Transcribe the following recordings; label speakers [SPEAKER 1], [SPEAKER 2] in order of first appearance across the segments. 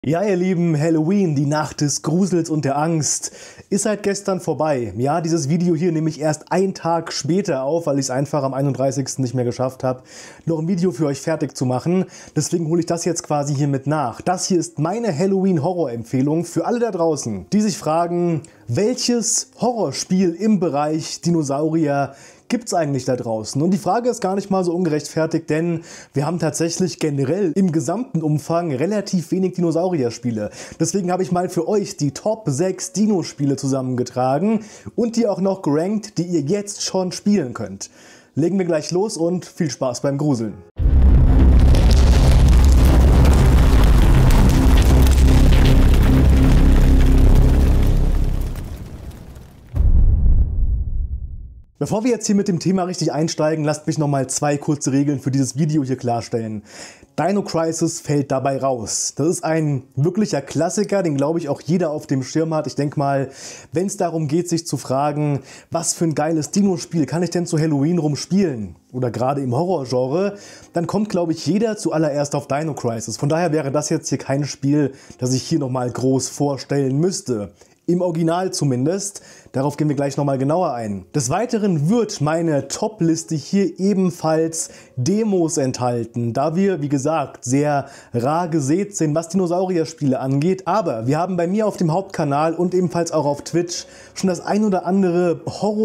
[SPEAKER 1] Ja, ihr Lieben, Halloween, die Nacht des Grusels und der Angst, ist seit gestern vorbei. Ja, dieses Video hier nehme ich erst einen Tag später auf, weil ich es einfach am 31. nicht mehr geschafft habe, noch ein Video für euch fertig zu machen. Deswegen hole ich das jetzt quasi hier mit nach. Das hier ist meine Halloween-Horror-Empfehlung für alle da draußen, die sich fragen, welches Horrorspiel im Bereich Dinosaurier gibt es eigentlich da draußen? Und die Frage ist gar nicht mal so ungerechtfertigt, denn wir haben tatsächlich generell im gesamten Umfang relativ wenig Dinosaurier-Spiele. Deswegen habe ich mal für euch die Top 6 Dino-Spiele zusammengetragen und die auch noch gerankt, die ihr jetzt schon spielen könnt. Legen wir gleich los und viel Spaß beim Gruseln. Bevor wir jetzt hier mit dem Thema richtig einsteigen, lasst mich nochmal zwei kurze Regeln für dieses Video hier klarstellen. Dino Crisis fällt dabei raus. Das ist ein wirklicher Klassiker, den glaube ich auch jeder auf dem Schirm hat. Ich denke mal, wenn es darum geht, sich zu fragen, was für ein geiles Dino-Spiel kann ich denn zu Halloween rumspielen? Oder gerade im Horrorgenre, dann kommt glaube ich jeder zuallererst auf Dino Crisis. Von daher wäre das jetzt hier kein Spiel, das ich hier nochmal groß vorstellen müsste. Im Original zumindest. Darauf gehen wir gleich nochmal genauer ein. Des Weiteren wird meine Top-Liste hier ebenfalls Demos enthalten, da wir, wie gesagt, sehr rar gesät sind, was Dinosaurier-Spiele angeht. Aber wir haben bei mir auf dem Hauptkanal und ebenfalls auch auf Twitch schon das ein oder andere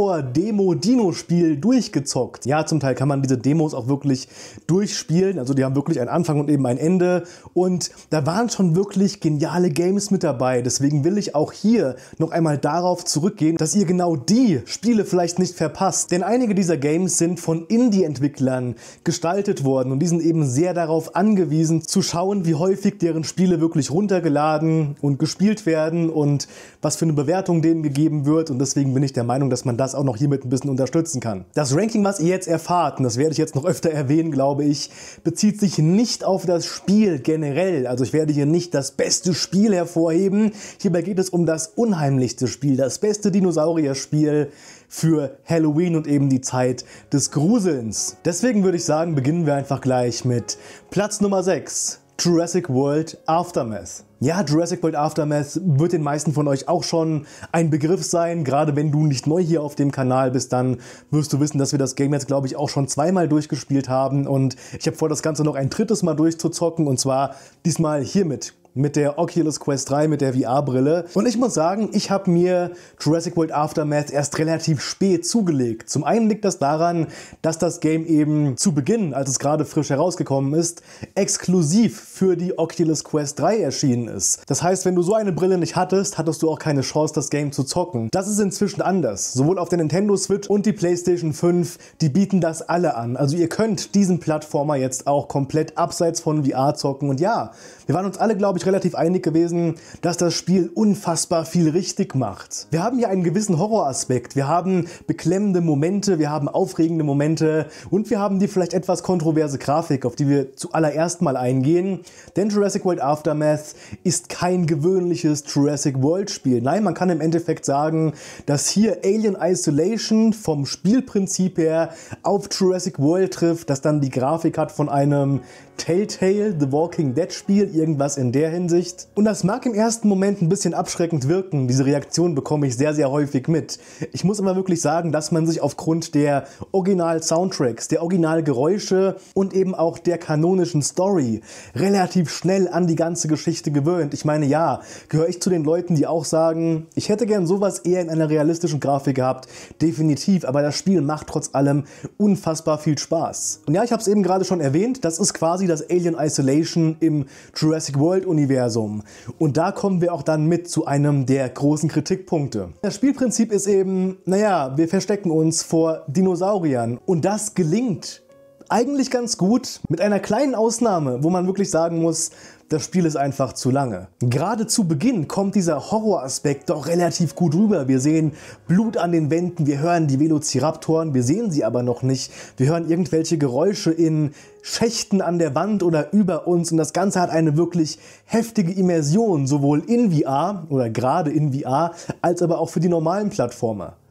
[SPEAKER 1] Horror-Demo-Dino-Spiel durchgezockt. Ja, zum Teil kann man diese Demos auch wirklich durchspielen, also die haben wirklich einen Anfang und eben ein Ende. Und da waren schon wirklich geniale Games mit dabei. Deswegen will ich auch hier noch einmal darauf zurückgehen, dass ihr genau die Spiele vielleicht nicht verpasst. Denn einige dieser Games sind von Indie-Entwicklern gestaltet worden und die sind eben sehr darauf angewiesen zu schauen, wie häufig deren Spiele wirklich runtergeladen und gespielt werden und was für eine Bewertung denen gegeben wird. Und deswegen bin ich der Meinung, dass man das auch noch hiermit ein bisschen unterstützen kann. Das Ranking, was ihr jetzt erfahrt, und das werde ich jetzt noch öfter erwähnen, glaube ich, bezieht sich nicht auf das Spiel generell. Also ich werde hier nicht das beste Spiel hervorheben. Hierbei geht es um das unheimlichste Spiel, das beste Dinosaurier-Spiel für Halloween und eben die Zeit des Gruselns. Deswegen würde ich sagen, beginnen wir einfach gleich mit Platz Nummer 6, Jurassic World Aftermath. Ja, Jurassic World Aftermath wird den meisten von euch auch schon ein Begriff sein. Gerade wenn du nicht neu hier auf dem Kanal bist, dann wirst du wissen, dass wir das Game jetzt, glaube ich, auch schon zweimal durchgespielt haben. Und ich habe vor, das Ganze noch ein drittes Mal durchzuzocken. Und zwar diesmal hiermit. Mit der Oculus Quest 3, mit der VR-Brille. Und ich muss sagen, ich habe mir Jurassic World Aftermath erst relativ spät zugelegt. Zum einen liegt das daran, dass das Game eben zu Beginn, als es gerade frisch herausgekommen ist, exklusiv für die Oculus Quest 3 erschienen ist. Das heißt, wenn du so eine Brille nicht hattest, hattest du auch keine Chance, das Game zu zocken. Das ist inzwischen anders. Sowohl auf der Nintendo Switch und die PlayStation 5, die bieten das alle an. Also ihr könnt diesen Plattformer jetzt auch komplett abseits von VR zocken. Und ja, wir waren uns alle, glaube ich, relativ einig gewesen, dass das Spiel unfassbar viel richtig macht. Wir haben hier einen gewissen Horroraspekt, wir haben beklemmende Momente, wir haben aufregende Momente und wir haben die vielleicht etwas kontroverse Grafik, auf die wir zuallererst mal eingehen. Denn Jurassic World Aftermath ist kein gewöhnliches Jurassic World Spiel. Nein, man kann im Endeffekt sagen, dass hier Alien Isolation vom Spielprinzip her auf Jurassic World trifft, das dann die Grafik hat von einem Telltale, The Walking Dead Spiel, irgendwas in der Hinsicht. Und das mag im ersten Moment ein bisschen abschreckend wirken, diese Reaktion bekomme ich sehr, sehr häufig mit. Ich muss aber wirklich sagen, dass man sich aufgrund der Original-Soundtracks, der Originalgeräusche und eben auch der kanonischen Story relativ schnell an die ganze Geschichte gewöhnt. Ich meine, ja, gehöre ich zu den Leuten, die auch sagen, ich hätte gern sowas eher in einer realistischen Grafik gehabt, definitiv, aber das Spiel macht trotz allem unfassbar viel Spaß. Und ja, ich habe es eben gerade schon erwähnt, das ist quasi das Alien Isolation im Jurassic World Universum. Und da kommen wir auch dann mit zu einem der großen Kritikpunkte. Das Spielprinzip ist eben, naja, wir verstecken uns vor Dinosauriern. Und das gelingt eigentlich ganz gut, mit einer kleinen Ausnahme, wo man wirklich sagen muss, das Spiel ist einfach zu lange. Gerade zu Beginn kommt dieser Horroraspekt doch relativ gut rüber. Wir sehen Blut an den Wänden, wir hören die Velociraptoren, wir sehen sie aber noch nicht. Wir hören irgendwelche Geräusche in Schächten an der Wand oder über uns und das Ganze hat eine wirklich heftige Immersion, sowohl in VR oder gerade in VR, als aber auch für die normalen Plattformer.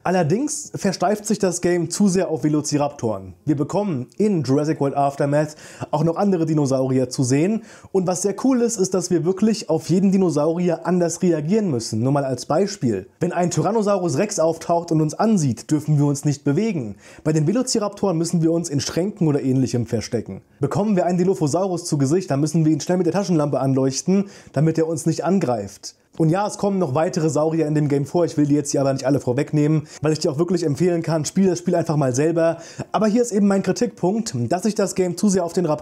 [SPEAKER 1] Allerdings versteift sich das Game zu sehr auf Velociraptoren. Wir bekommen in Jurassic World Aftermath auch noch andere Dinosaurier zu sehen. Und was sehr cool ist, ist, dass wir wirklich auf jeden Dinosaurier anders reagieren müssen. Nur mal als Beispiel. Wenn ein Tyrannosaurus Rex auftaucht und uns ansieht, dürfen wir uns nicht bewegen. Bei den Velociraptoren müssen wir uns in Schränken oder ähnlichem verstecken. Bekommen wir einen Dilophosaurus zu Gesicht, dann müssen wir ihn schnell mit der Taschenlampe anleuchten, damit er uns nicht angreift. Und ja, es kommen noch weitere Saurier in dem Game vor, ich will die jetzt hier aber nicht alle vorwegnehmen, weil ich dir auch wirklich empfehlen kann, spiel das Spiel einfach mal selber. Aber hier ist eben mein Kritikpunkt, dass sich das Game zu sehr auf die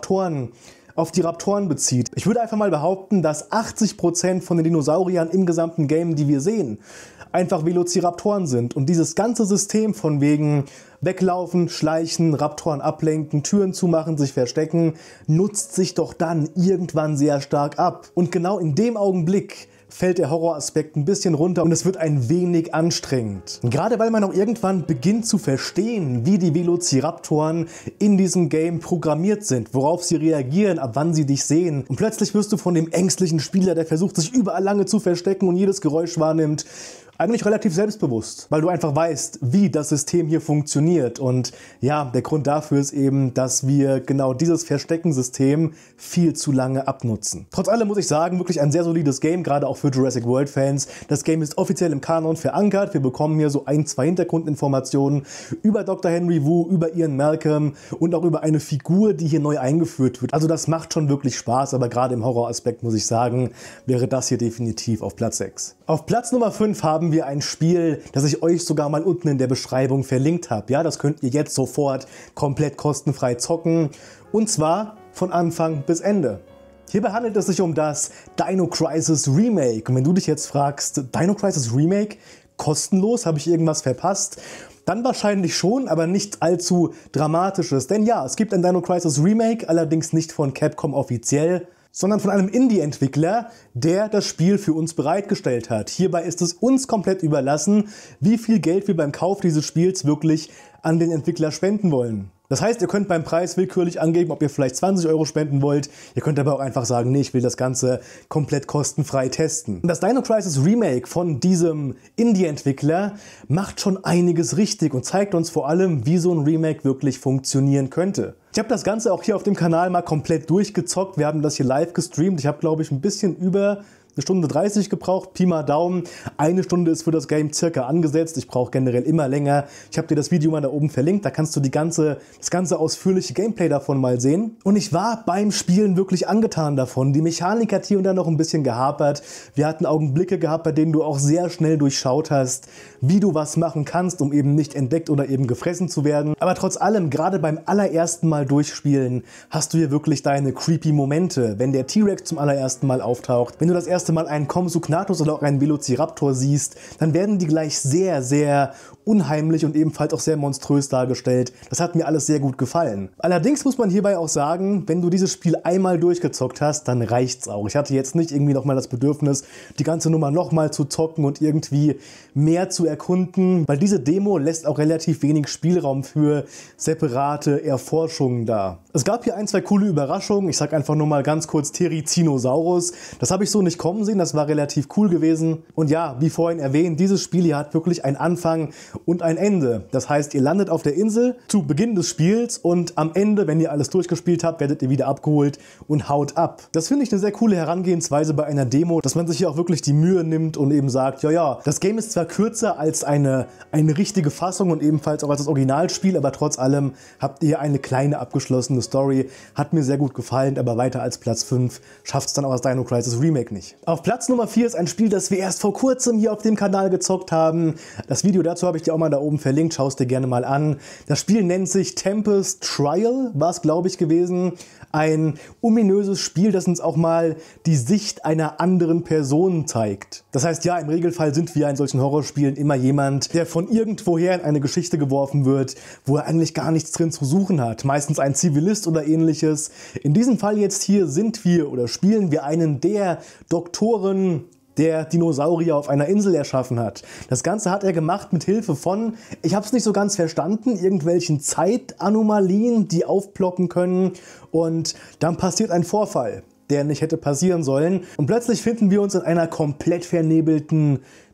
[SPEAKER 1] Raptoren bezieht. Ich würde einfach mal behaupten, dass 80% von den Dinosauriern im gesamten Game, die wir sehen, einfach Velociraptoren sind. Und dieses ganze System von wegen weglaufen, schleichen, Raptoren ablenken, Türen zumachen, sich verstecken, nutzt sich doch dann irgendwann sehr stark ab. Und genau in dem Augenblick fällt der Horroraspekt ein bisschen runter und es wird ein wenig anstrengend. Gerade weil man auch irgendwann beginnt zu verstehen, wie die Velociraptoren in diesem Game programmiert sind, worauf sie reagieren, ab wann sie dich sehen. Und plötzlich wirst du von dem ängstlichen Spieler, der versucht, sich überall lange zu verstecken und jedes Geräusch wahrnimmt, eigentlich relativ selbstbewusst, weil du einfach weißt, wie das System hier funktioniert. Und ja, der Grund dafür ist eben, dass wir genau dieses Versteckensystem viel zu lange abnutzen. Trotz allem muss ich sagen, wirklich ein sehr solides Game, gerade auch für Jurassic World Fans. Das Game ist offiziell im Kanon verankert. Wir bekommen hier so ein, zwei Hintergrundinformationen über Dr. Henry Wu, über Ian Malcolm und auch über eine Figur, die hier neu eingeführt wird. Also das macht schon wirklich Spaß, aber gerade im Horroraspekt muss ich sagen, wäre das hier definitiv auf Platz 6. Auf Platz Nummer 5 haben wir ein Spiel, das ich euch sogar mal unten in der Beschreibung verlinkt habe. Ja, das könnt ihr jetzt sofort komplett kostenfrei zocken. Und zwar von Anfang bis Ende. Hierbei handelt es sich um das Dino Crisis Remake. Und wenn du dich jetzt fragst, Dino Crisis Remake? Kostenlos? Habe ich irgendwas verpasst? Dann wahrscheinlich schon, aber nichts allzu Dramatisches. Denn ja, es gibt ein Dino Crisis Remake, allerdings nicht von Capcom offiziell, sondern von einem Indie-Entwickler, der das Spiel für uns bereitgestellt hat. Hierbei ist es uns komplett überlassen, wie viel Geld wir beim Kauf dieses Spiels wirklich an den Entwickler spenden wollen. Das heißt, ihr könnt beim Preis willkürlich angeben, ob ihr vielleicht 20 € spenden wollt. Ihr könnt aber auch einfach sagen, nee, ich will das Ganze komplett kostenfrei testen. Und das Dino Crisis Remake von diesem Indie-Entwickler macht schon einiges richtig und zeigt uns vor allem, wie so ein Remake wirklich funktionieren könnte. Ich habe das Ganze auch hier auf dem Kanal mal komplett durchgezockt. Wir haben das hier live gestreamt. Ich habe, glaube ich, ein bisschen über 1:30 gebraucht, Pi mal Daumen. 1 Stunde ist für das Game circa angesetzt. Ich brauche generell immer länger. Ich habe dir das Video mal da oben verlinkt. Da kannst du das ganze ausführliche Gameplay davon mal sehen. Und ich war beim Spielen wirklich angetan davon. Die Mechanik hat hier und da noch ein bisschen gehapert. Wir hatten Augenblicke gehabt, bei denen du auch sehr schnell durchschaut hast, wie du was machen kannst, um eben nicht entdeckt oder eben gefressen zu werden. Aber trotz allem, gerade beim allerersten Mal durchspielen, hast du hier wirklich deine creepy Momente. Wenn der T-Rex zum allerersten Mal auftaucht, wenn du das erste Mal einen Compsognathus oder auch einen Velociraptor siehst, dann werden die gleich sehr, sehr unheimlich und ebenfalls auch sehr monströs dargestellt. Das hat mir alles sehr gut gefallen. Allerdings muss man hierbei auch sagen, wenn du dieses Spiel einmal durchgezockt hast, dann reicht's auch. Ich hatte jetzt nicht irgendwie nochmal das Bedürfnis, die ganze Nummer nochmal zu zocken und irgendwie mehr zu erkunden, weil diese Demo lässt auch relativ wenig Spielraum für separate Erforschungen da. Es gab hier ein, zwei coole Überraschungen. Ich sag einfach nur mal ganz kurz Therizinosaurus. Das habe ich so nicht kommen sehen, das war relativ cool gewesen. Und ja, wie vorhin erwähnt, dieses Spiel hier hat wirklich einen Anfang und ein Ende. Das heißt, ihr landet auf der Insel zu Beginn des Spiels und am Ende, wenn ihr alles durchgespielt habt, werdet ihr wieder abgeholt und haut ab. Das finde ich eine sehr coole Herangehensweise bei einer Demo, dass man sich hier auch wirklich die Mühe nimmt und eben sagt, ja, das Game ist zwar kürzer als eine richtige Fassung und ebenfalls auch als das Originalspiel, aber trotz allem habt ihr eine kleine abgeschlossene Story. Hat mir sehr gut gefallen, aber weiter als Platz 5 schafft es dann auch das Dino Crisis Remake nicht. Auf Platz Nummer 4 ist ein Spiel, das wir erst vor kurzem hier auf dem Kanal gezockt haben. Das Video dazu habe ich dir auch mal da oben verlinkt, schau es dir gerne mal an. Das Spiel nennt sich Tempest Trial, war es glaube ich gewesen. Ein ominöses Spiel, das uns auch mal die Sicht einer anderen Person zeigt. Das heißt, ja, im Regelfall sind wir in solchen Horrorspielen immer jemand, der von irgendwoher in eine Geschichte geworfen wird, wo er eigentlich gar nichts drin zu suchen hat. Meistens ein Zivilist oder ähnliches. In diesem Fall jetzt hier sind wir oder spielen wir einen der Doktoren, der Dinosaurier auf einer Insel erschaffen hat. Das Ganze hat er gemacht mit Hilfe von, ich habe es nicht so ganz verstanden, irgendwelchen Zeitanomalien, die aufploppen können und dann passiert ein Vorfall, der nicht hätte passieren sollen und plötzlich finden wir uns in einer komplett vernebelten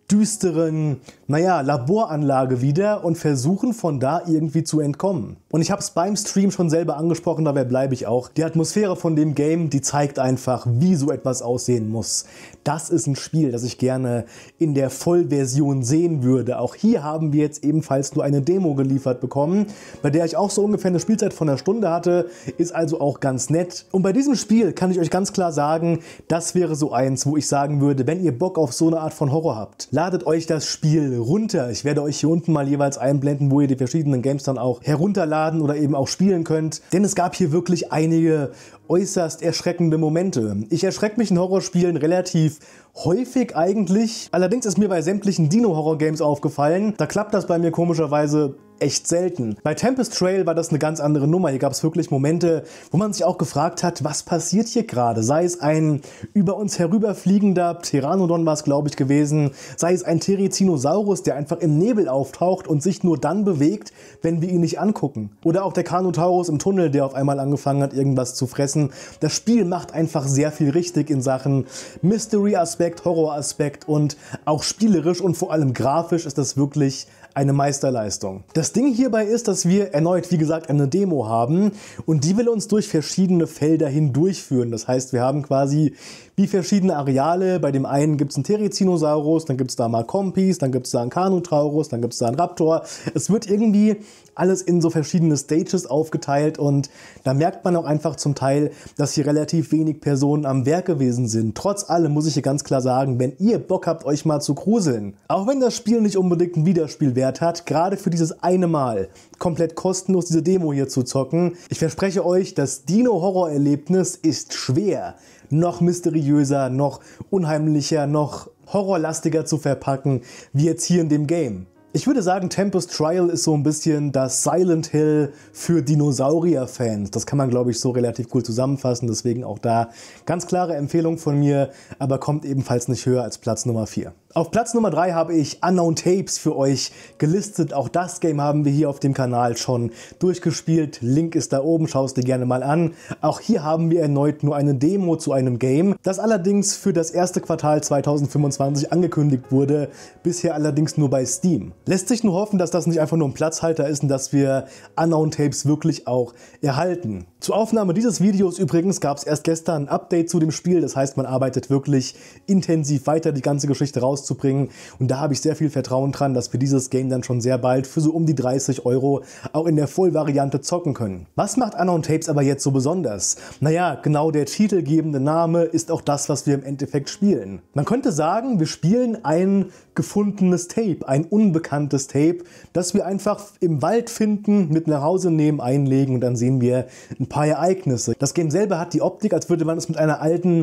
[SPEAKER 1] düsteren, naja, Laboranlage wieder und versuchen von da irgendwie zu entkommen. Und ich habe es beim Stream schon selber angesprochen, dabei bleibe ich auch. Die Atmosphäre von dem Game, die zeigt einfach, wie so etwas aussehen muss. Das ist ein Spiel, das ich gerne in der Vollversion sehen würde. Auch hier haben wir jetzt ebenfalls nur eine Demo geliefert bekommen, bei der ich auch so ungefähr eine Spielzeit von einer Stunde hatte, ist also auch ganz nett. Und bei diesem Spiel kann ich euch ganz klar sagen, das wäre so eins, wo ich sagen würde, wenn ihr Bock auf so eine Art von Horror habt, ladet euch das Spiel runter. Ich werde euch hier unten mal jeweils einblenden, wo ihr die verschiedenen Games dann auch herunterladen oder eben auch spielen könnt. Denn es gab hier wirklich einige äußerst erschreckende Momente. Ich erschrecke mich in Horrorspielen relativ häufig eigentlich. Allerdings ist mir bei sämtlichen Dino-Horror-Games aufgefallen, da klappt das bei mir komischerweise echt selten. Bei Tempest Trail war das eine ganz andere Nummer. Hier gab es wirklich Momente, wo man sich auch gefragt hat, was passiert hier gerade? Sei es ein über uns herüberfliegender Pteranodon war es, glaube ich, gewesen, sei es ein Therizinosaurus, der einfach im Nebel auftaucht und sich nur dann bewegt, wenn wir ihn nicht angucken. Oder auch der Carnotaurus im Tunnel, der auf einmal angefangen hat, irgendwas zu fressen. Das Spiel macht einfach sehr viel richtig in Sachen Mystery-Aspekt, Horror-Aspekt und auch spielerisch und vor allem grafisch ist das wirklich eine Meisterleistung. Das Ding hierbei ist, dass wir erneut, wie gesagt, eine Demo haben und die will uns durch verschiedene Felder hindurchführen. Das heißt, wir haben quasi wie verschiedene Areale. Bei dem einen gibt es einen Therizinosaurus, dann gibt es da mal Kompis, dann gibt es da einen Carnotaurus, dann gibt es da einen Raptor. Es wird irgendwie alles in so verschiedene Stages aufgeteilt und da merkt man auch einfach zum Teil, dass hier relativ wenig Personen am Werk gewesen sind. Trotz allem muss ich hier ganz klar sagen, wenn ihr Bock habt, euch mal zu gruseln, auch wenn das Spiel nicht unbedingt einen Wiederspielwert hat, gerade für dieses eine Mal komplett kostenlos diese Demo hier zu zocken, ich verspreche euch, das Dino-Horror-Erlebnis ist schwer, noch mysteriöser, noch unheimlicher, noch horrorlastiger zu verpacken, wie jetzt hier in dem Game. Ich würde sagen, Tempest Trial ist so ein bisschen das Silent Hill für Dinosaurier-Fans. Das kann man, glaube ich, so relativ cool zusammenfassen. Deswegen auch da ganz klare Empfehlung von mir, aber kommt ebenfalls nicht höher als Platz Nummer 4. Auf Platz Nummer 3 habe ich Unknown Tapes für euch gelistet. Auch das Game haben wir hier auf dem Kanal schon durchgespielt. Link ist da oben, schau es dir gerne mal an. Auch hier haben wir erneut nur eine Demo zu einem Game, das allerdings für das erste Quartal 2025 angekündigt wurde, bisher allerdings nur bei Steam. Lässt sich nur hoffen, dass das nicht einfach nur ein Platzhalter ist und dass wir Unknown Tapes wirklich auch erhalten. Zur Aufnahme dieses Videos übrigens gab es erst gestern ein Update zu dem Spiel. Das heißt, man arbeitet wirklich intensiv weiter, die ganze Geschichte rauszubringen. Und da habe ich sehr viel Vertrauen dran, dass wir dieses Game dann schon sehr bald für so um die 30 € auch in der Vollvariante zocken können. Was macht Unknown Tapes aber jetzt so besonders? Naja, genau der titelgebende Name ist auch das, was wir im Endeffekt spielen. Man könnte sagen, wir spielen ein gefundenes Tape, ein unbekanntes Tape, das wir einfach im Wald finden, mit nach Hause nehmen, einlegen und dann sehen wir ein paar Ereignisse. Das Game selber hat die Optik, als würde man es mit einer alten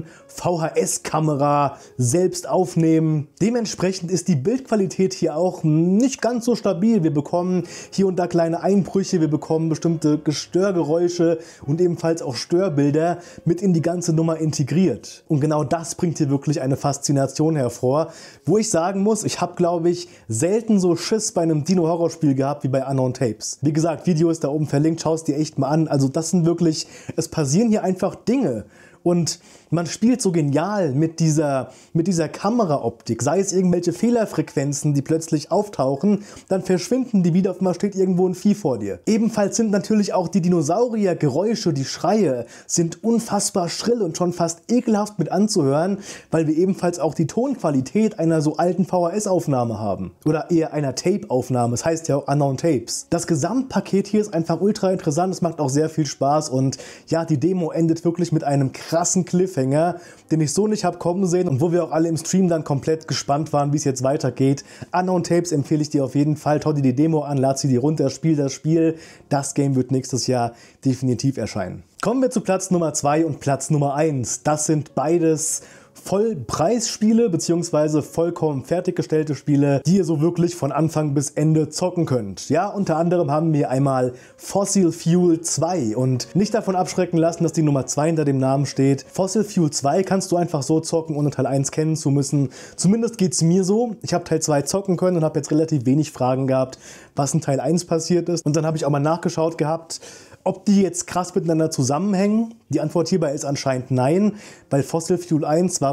[SPEAKER 1] VHS-Kamera selbst aufnehmen. Dementsprechend ist die Bildqualität hier auch nicht ganz so stabil. Wir bekommen hier und da kleine Einbrüche, wir bekommen bestimmte Störgeräusche und ebenfalls auch Störbilder mit in die ganze Nummer integriert. Und genau das bringt hier wirklich eine Faszination hervor, wo ich sagen muss, ich habe, glaube ich, selten so Schiss bei einem Dino-Horror-Spiel gehabt wie bei Unknown Tapes. Wie gesagt, Video ist da oben verlinkt, schau es dir echt mal an. Also das sind wirklich, es passieren hier einfach Dinge. Und man spielt so genial mit dieser Kameraoptik, sei es irgendwelche Fehlerfrequenzen, die plötzlich auftauchen, dann verschwinden die wieder, auf einmal steht irgendwo ein Vieh vor dir. Ebenfalls sind natürlich auch die Dinosaurier-Geräusche, die Schreie, sind unfassbar schrill und schon fast ekelhaft mit anzuhören, weil wir ebenfalls auch die Tonqualität einer so alten VHS-Aufnahme haben. Oder eher einer Tape-Aufnahme, es heißt ja auch Unknown Tapes. Das Gesamtpaket hier ist einfach ultra interessant, es macht auch sehr viel Spaß und ja, die Demo endet wirklich mit einem krassen Cliffhanger, den ich so nicht habe kommen sehen und wo wir auch alle im Stream dann komplett gespannt waren, wie es jetzt weitergeht. Unknown Tapes empfehle ich dir auf jeden Fall. Schau dir die Demo an, lad sie dir runter, spiel das Spiel. Das Game wird nächstes Jahr definitiv erscheinen. Kommen wir zu Platz Nummer 2 und Platz Nummer 1. Das sind beides Vollpreisspiele bzw. vollkommen fertiggestellte Spiele, die ihr so wirklich von Anfang bis Ende zocken könnt. Ja, unter anderem haben wir einmal Fossil Fuel 2 und nicht davon abschrecken lassen, dass die Nummer 2 hinter dem Namen steht. Fossil Fuel 2 kannst du einfach so zocken, ohne Teil 1 kennen zu müssen. Zumindest geht es mir so. Ich habe Teil 2 zocken können und habe jetzt relativ wenig Fragen gehabt, was in Teil 1 passiert ist. Und dann habe ich auch mal nachgeschaut gehabt, ob die jetzt krass miteinander zusammenhängen. Die Antwort hierbei ist anscheinend nein, weil Fossil Fuel 1 war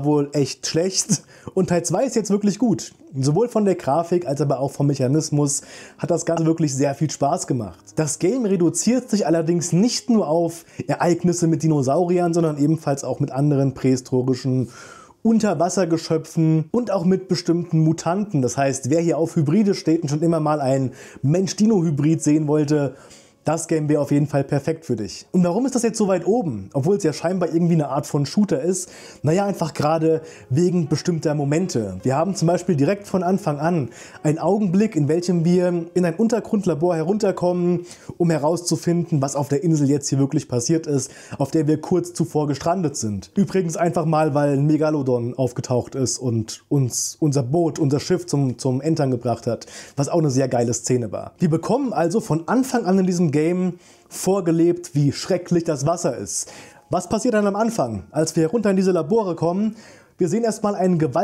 [SPEAKER 1] war wohl echt schlecht und Teil 2 ist jetzt wirklich gut. Sowohl von der Grafik als aber auch vom Mechanismus hat das Ganze wirklich sehr viel Spaß gemacht. Das Game reduziert sich allerdings nicht nur auf Ereignisse mit Dinosauriern, sondern ebenfalls auch mit anderen prähistorischen Unterwassergeschöpfen und auch mit bestimmten Mutanten. Das heißt, wer hier auf Hybride steht und schon immer mal ein Mensch-Dino-Hybrid sehen wollte, das Game wäre auf jeden Fall perfekt für dich. Und warum ist das jetzt so weit oben? Obwohl es ja scheinbar irgendwie eine Art von Shooter ist. Naja, einfach gerade wegen bestimmter Momente. Wir haben zum Beispiel direkt von Anfang an einen Augenblick, in welchem wir in ein Untergrundlabor herunterkommen, um herauszufinden, was auf der Insel jetzt hier wirklich passiert ist, auf der wir kurz zuvor gestrandet sind. Übrigens einfach mal, weil ein Megalodon aufgetaucht ist und uns unser Boot, unser Schiff zum Entern gebracht hat, was auch eine sehr geile Szene war. Wir bekommen also von Anfang an in diesem Game vorgelebt, wie schrecklich das Wasser ist. Was passiert dann am Anfang? Als wir herunter in diese Labore kommen, wir sehen erstmal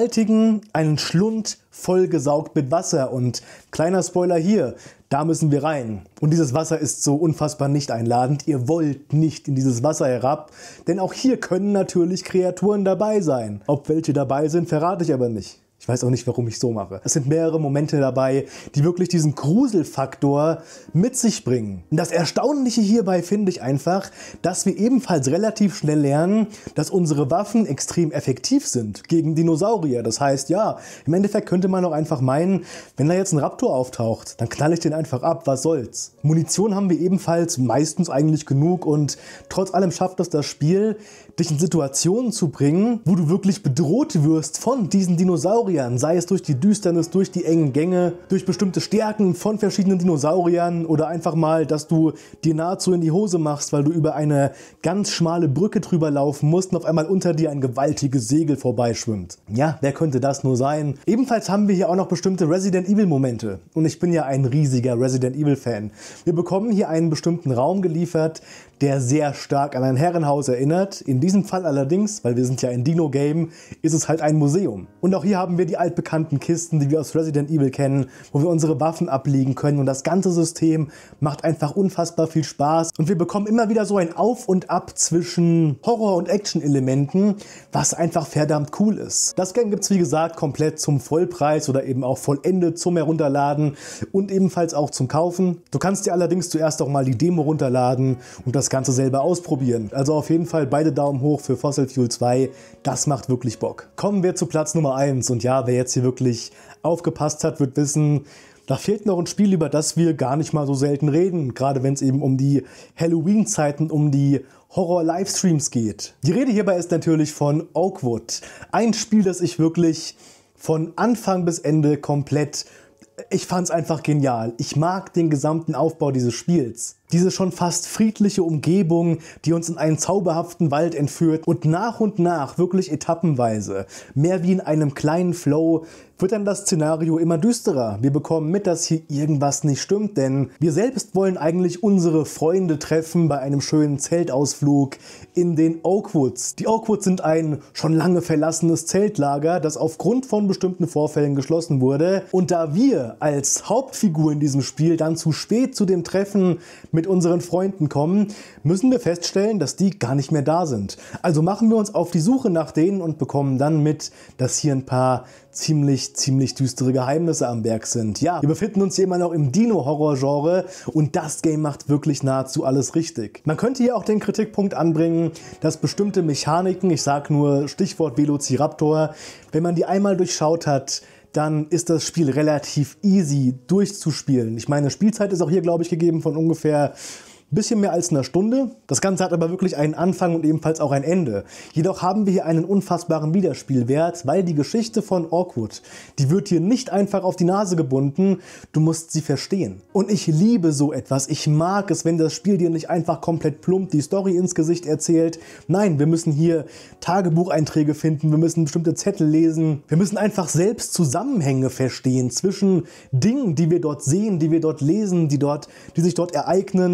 [SPEAKER 1] einen Schlund vollgesaugt mit Wasser und kleiner Spoiler hier, da müssen wir rein. Und dieses Wasser ist so unfassbar nicht einladend, ihr wollt nicht in dieses Wasser herab, denn auch hier können natürlich Kreaturen dabei sein. Ob welche dabei sind, verrate ich aber nicht. Ich weiß auch nicht, warum ich so mache. Es sind mehrere Momente dabei, die wirklich diesen Gruselfaktor mit sich bringen. Und das Erstaunliche hierbei finde ich einfach, dass wir ebenfalls relativ schnell lernen, dass unsere Waffen extrem effektiv sind gegen Dinosaurier. Das heißt, ja, im Endeffekt könnte man auch einfach meinen, wenn da jetzt ein Raptor auftaucht, dann knall ich den einfach ab, was soll's. Munition haben wir ebenfalls meistens eigentlich genug und trotz allem schafft es das Spiel, dich in Situationen zu bringen, wo du wirklich bedroht wirst von diesen Dinosauriern, sei es durch die Düsternis, durch die engen Gänge, durch bestimmte Stärken von verschiedenen Dinosauriern oder einfach mal, dass du dir nahezu in die Hose machst, weil du über eine ganz schmale Brücke drüber laufen musst und auf einmal unter dir ein gewaltiges Segel vorbeischwimmt. Ja, wer könnte das nur sein? Ebenfalls haben wir hier auch noch bestimmte Resident Evil Momente und ich bin ja ein riesiger Resident Evil Fan. Wir bekommen hier einen bestimmten Raum geliefert, der sehr stark an ein Herrenhaus erinnert. In diesem Fall allerdings, weil wir sind ja ein Dino-Game, ist es halt ein Museum. Und auch hier haben wir die altbekannten Kisten, die wir aus Resident Evil kennen, wo wir unsere Waffen ablegen können und das ganze System macht einfach unfassbar viel Spaß. Und wir bekommen immer wieder so ein Auf und Ab zwischen Horror- und Action-Elementen, was einfach verdammt cool ist. Das Game gibt es wie gesagt komplett zum Vollpreis oder eben auch vollendet zum Herunterladen und ebenfalls auch zum Kaufen. Du kannst dir allerdings zuerst auch mal die Demo runterladen und das Ganze selber ausprobieren. Also auf jeden Fall beide Daumen hoch für Fossil Fuel 2, das macht wirklich Bock. Kommen wir zu Platz Nummer 1 und ja, wer jetzt hier wirklich aufgepasst hat, wird wissen, da fehlt noch ein Spiel, über das wir gar nicht mal so selten reden, gerade wenn es eben um die Halloween-Zeiten, um die Horror-Livestreams geht. Die Rede hierbei ist natürlich von Oakwood, ein Spiel, das ich wirklich von Anfang bis Ende komplett, ich fand es einfach genial. Ich mag den gesamten Aufbau dieses Spiels. Diese schon fast friedliche Umgebung, die uns in einen zauberhaften Wald entführt und nach, wirklich etappenweise, mehr wie in einem kleinen Flow, wird dann das Szenario immer düsterer. Wir bekommen mit, dass hier irgendwas nicht stimmt, denn wir selbst wollen eigentlich unsere Freunde treffen bei einem schönen Zeltausflug in den Oakwoods. Die Oakwoods sind ein schon lange verlassenes Zeltlager, das aufgrund von bestimmten Vorfällen geschlossen wurde. Und da wir als Hauptfigur in diesem Spiel dann zu spät zu dem Treffen mit unseren Freunden kommen, müssen wir feststellen, dass die gar nicht mehr da sind. Also machen wir uns auf die Suche nach denen und bekommen dann mit, dass hier ein paar ziemlich düstere Geheimnisse am Werk sind. Ja, wir befinden uns hier immer noch im Dino-Horror-Genre und das Game macht wirklich nahezu alles richtig. Man könnte hier auch den Kritikpunkt anbringen, dass bestimmte Mechaniken, ich sag nur Stichwort Velociraptor, wenn man die einmal durchschaut hat, dann ist das Spiel relativ easy durchzuspielen. Ich meine, Spielzeit ist auch hier, glaube ich, gegeben von ungefähr ein bisschen mehr als einer Stunde. Das Ganze hat aber wirklich einen Anfang und ebenfalls auch ein Ende. Jedoch haben wir hier einen unfassbaren Wiederspielwert, weil die Geschichte von Oakwood, die wird hier nicht einfach auf die Nase gebunden, du musst sie verstehen. Und ich liebe so etwas. Ich mag es, wenn das Spiel dir nicht einfach komplett plump die Story ins Gesicht erzählt. Nein, wir müssen hier Tagebucheinträge finden, wir müssen bestimmte Zettel lesen. Wir müssen einfach selbst Zusammenhänge verstehen zwischen Dingen, die wir dort sehen, die wir dort lesen, die sich dort ereignen, um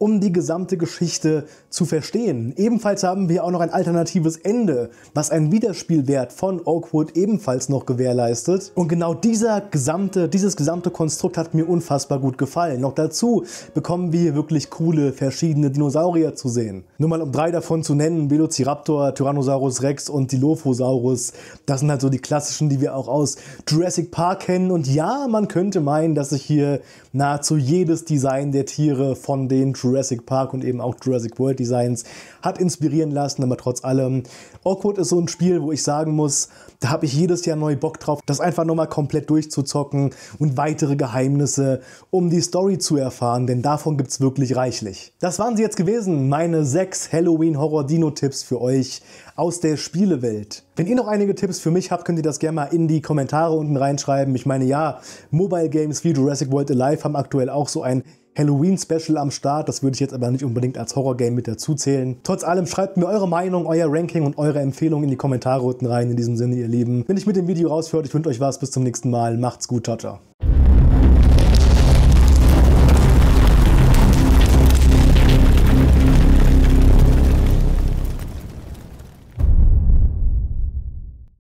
[SPEAKER 1] um die gesamte Geschichte zu verstehen. Ebenfalls haben wir auch noch ein alternatives Ende, was einen Wiederspielwert von Oakwood ebenfalls noch gewährleistet. Und genau dieses gesamte Konstrukt hat mir unfassbar gut gefallen. Noch dazu bekommen wir wirklich coole, verschiedene Dinosaurier zu sehen. Nur mal um 3 davon zu nennen: Velociraptor, Tyrannosaurus Rex und Dilophosaurus. Das sind halt so die klassischen, die wir auch aus Jurassic Park kennen. Und ja, man könnte meinen, dass sich hier nahezu jedes Design der Tiere von den Jurassic Park und eben auch Jurassic World Designs hat inspirieren lassen, aber trotz allem, Oakwood ist so ein Spiel, wo ich sagen muss, da habe ich jedes Jahr neu Bock drauf, das einfach nochmal komplett durchzuzocken und weitere Geheimnisse um die Story zu erfahren, denn davon gibt es wirklich reichlich. Das waren sie jetzt gewesen, meine 6 Halloween-Horror-Dino-Tipps für euch aus der Spielewelt. Wenn ihr noch einige Tipps für mich habt, könnt ihr das gerne mal in die Kommentare unten reinschreiben. Ich meine, ja, Mobile Games wie Jurassic World Alive haben aktuell auch so ein Halloween-Special am Start. Das würde ich jetzt aber nicht unbedingt als Horror-Game mit dazu zählen. Trotz allem schreibt mir eure Meinung, euer Ranking und eure Empfehlungen in die Kommentare unten rein. In diesem Sinne, ihr Lieben, bin ich mit dem Video raus für heute. Ich wünsche euch was. Bis zum nächsten Mal. Macht's gut. Ciao, ciao.